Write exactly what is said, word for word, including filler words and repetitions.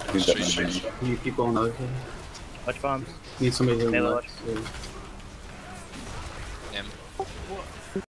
Need that number. Need people on the other side. Watch bombs. Need somebody to Melee the watch. left. Yeah. Him.